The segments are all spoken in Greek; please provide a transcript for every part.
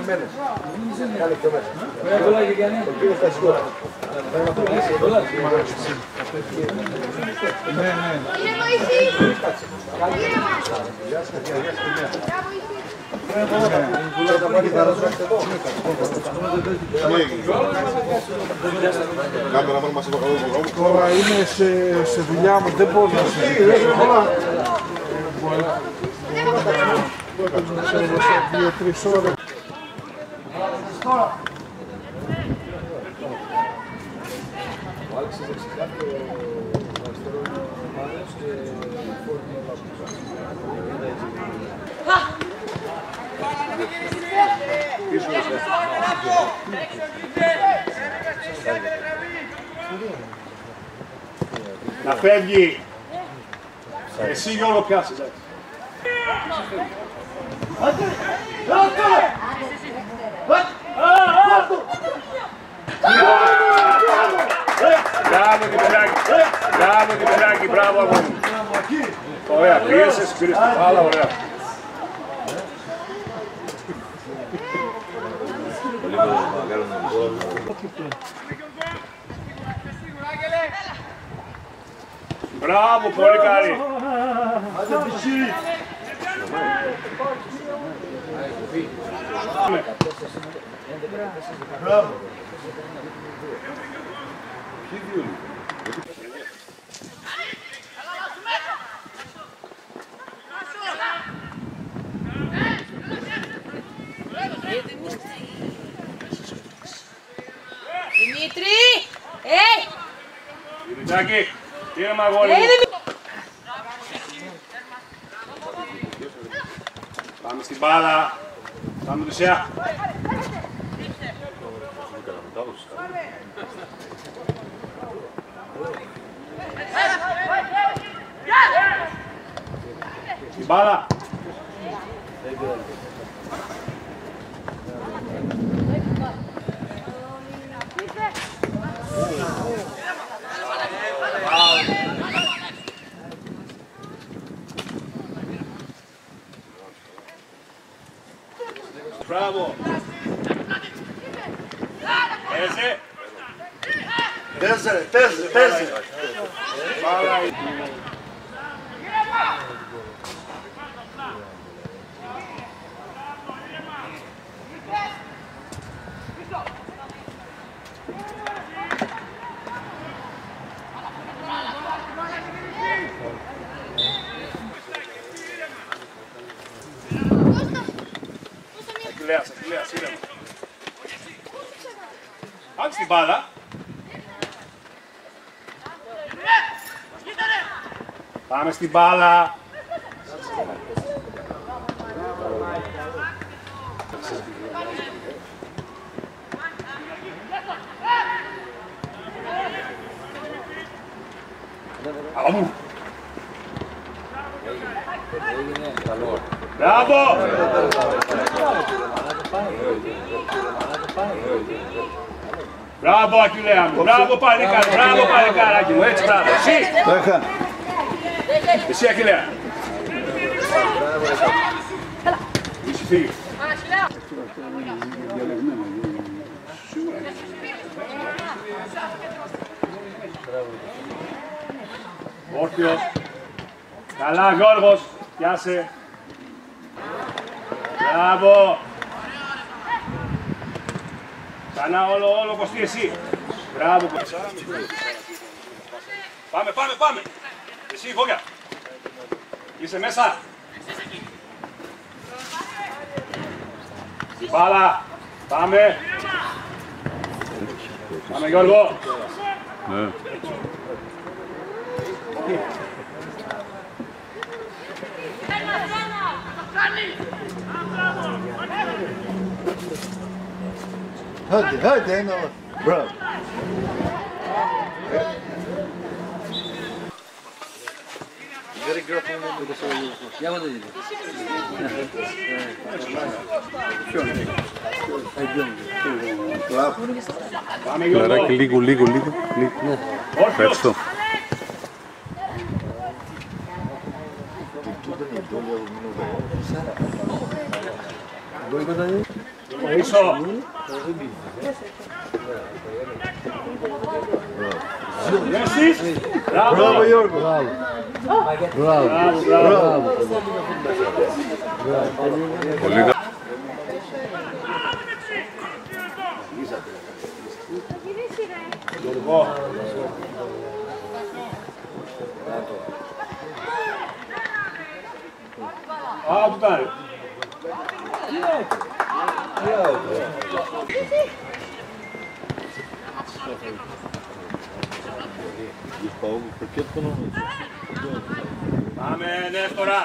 Χιμένες. Κάνε πιο μέσα. Ο κύριος Τασιούρα. Ναι. Κύριε Μωυσή! Γεια σας, γεια σας. Κάμερα μας Τώρα είναι σε δουλειά μου, δεν μπορώ να σε 2-3 ώρες. Να φεύγει. Εσύ Γιώργο πιάσεις. Μπράβο Κυπριακή, μπράβο αγόρι. Ωραία, πίεσες, πήρες την μπάλα, ωραία. Μπράβο, πολύ καλή. Μπράβο. Δημήτρη! Δημητράκη, πήρε μ' αγόρι μου. Πάμε στην μπάλα. Πάμε δεξιά. Στην μπάλα. Μπράβο. Τέζε. Μπάλα. Αχιλλέας, ήρεμα. Πάμε στην μπάλα. Πάμε στην μπάλα. Μπράβο! Μπράβο Αχιλλέα μου, μπράβο παλικάράκι μου, έτσι μπράβο, εσύ! Εσύ Αχιλλέα! Είσαι φύγει. Όρθιος. Καλά Γιώργος, πιάσε. Μπράβο. Ξανά όλο Κωστή εσύ. Μπράβο Κωστή. Πάμε. Εσύ Φώκια. Είσαι μέσα. Στην μπάλα. Πάμε Γιώργο. Ναι. Hadi, ένα. Μπράβο. Λαράκι, λίγο. Ευχαριστώ. Πίσω. Εσείς. Μπράβο Γιώργο. Μπράβο. Πολύ καλά. Α, του πάρε. Πάμε, Νέστορα.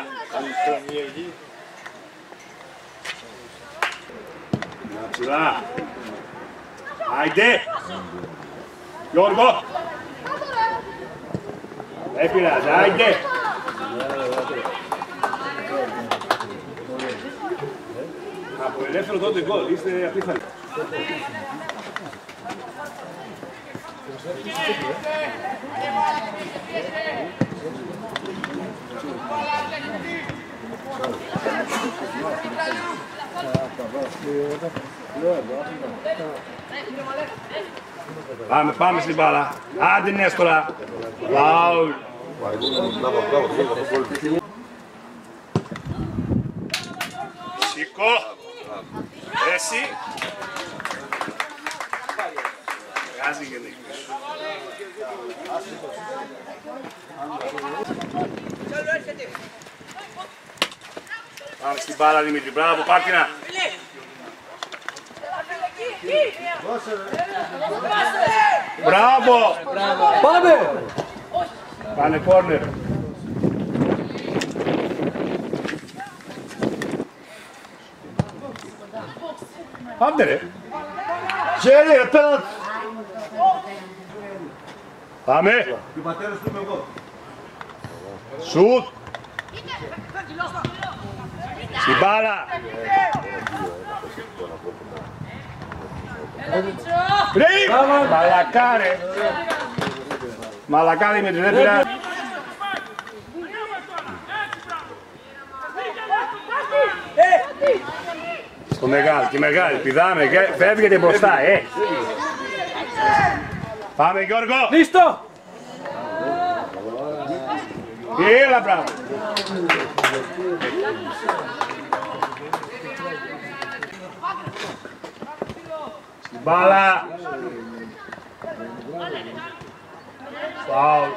Ψηλά. Άιντε. Γιώργο. Δεν πειράζει, άιντε. Από ελεύθερο τότε γκολ, είστε απίθανοι. Πάμε στην μπάλα. Άντε Νέστορα. Φάουλ. Σηκώ. Εσύ. Βγάζει και δείχνει. Πάμε στην μπάλα Δημήτρη. Μπράβο Πάρκινα. Μπράβο. Πάμε! Πάνε κόρνερ. Άντε ρε. Χέρι ρε πέναλτ. Πάμε. Σουτ. Στην μπάλα. Ρε. Μαλακά ρε. Μαλακά Δημήτρη, δεν πειράζει. Στο μεγάλο, τη μεγάλη, πηδάμε, φεύγετε μπροστά, Πάμε Γιώργο. Λίστο! Έλα μπράβο. Στην μπάλα. Φάουλ.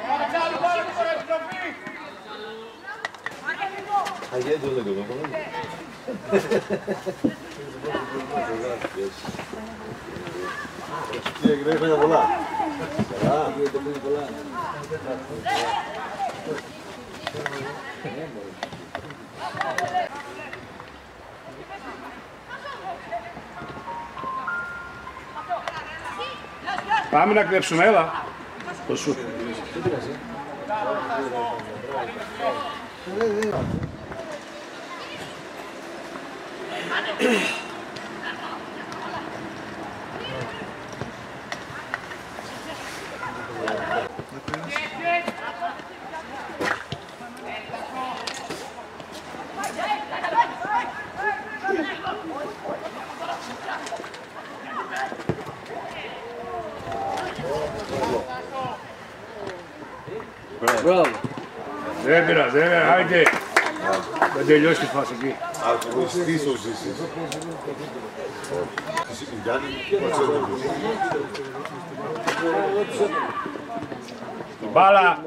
Πάμε να κλέψουμε, έλα. Το σουτ. Μπράβο. Δεν πειράζει, άιντε. Δεν τελειώσει τη φάση εκεί. Αγωνιστής ο Ζήσης. Μπάλα.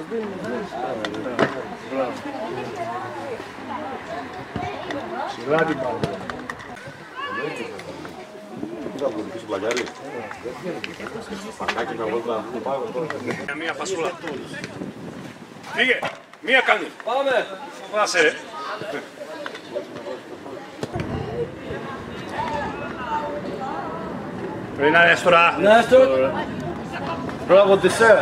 Σιγά την μπάλα. Μία πασούλα. Πήγε. Μία κάνει. Πάμε. Φάσε ρε. Πρέπει να είναι τώρα. Νέστο. Μπράβο τη σέρα.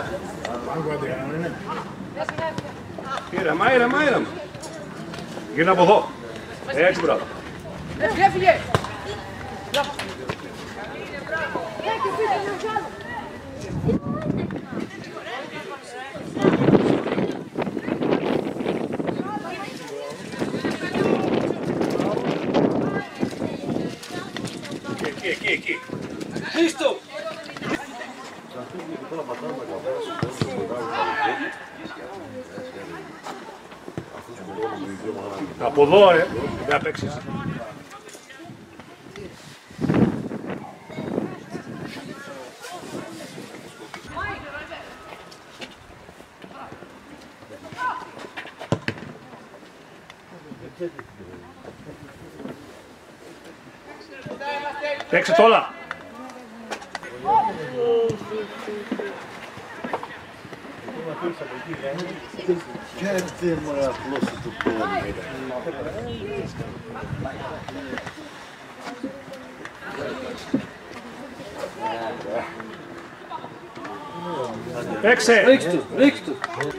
Ήρεμα, ήρεμα, ήρεμα. Γύρνα από εδώ. Έτσι μπράβο. Έφυγε! Από εδώ ρε, δεν παίξεις. Παίξε τώρα. Γιατί μου απλώς το πόδι. Παίξε. Ρίξ' του, ρίξ' του.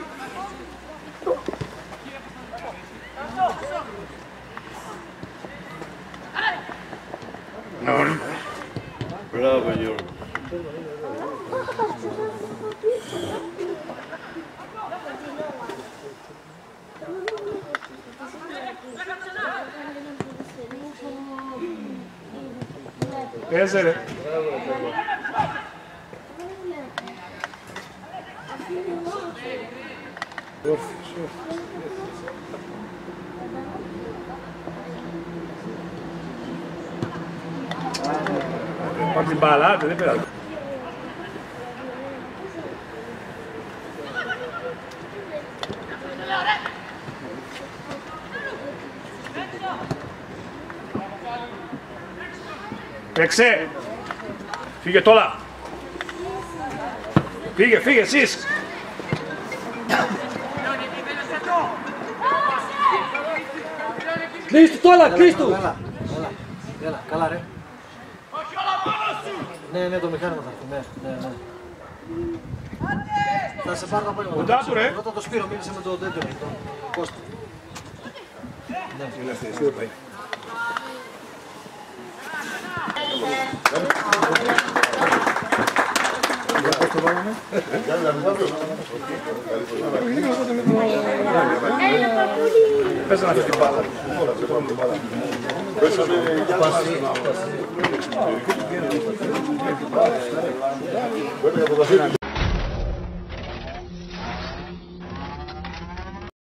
Μπράβο Γιώργο. Παίζε ρε. Πάρ' την μπάλα, δεν πειράζει. Παίξε! Φύγε τώρα! Φύγε, φύγε εσείς! Κλείς του τώρα, κλείς του. Έλα, καλά ρε. Ναι, το μηχάνημα θα έρθει, ναι. Θα σε πάρω από εδώ. Κοντά του ρε! Ρώτα το Σπύρο, μίλησε με τον τέτοιο, τον Κώστα. Πες να αυτή την μπάλα. Πέσαμε.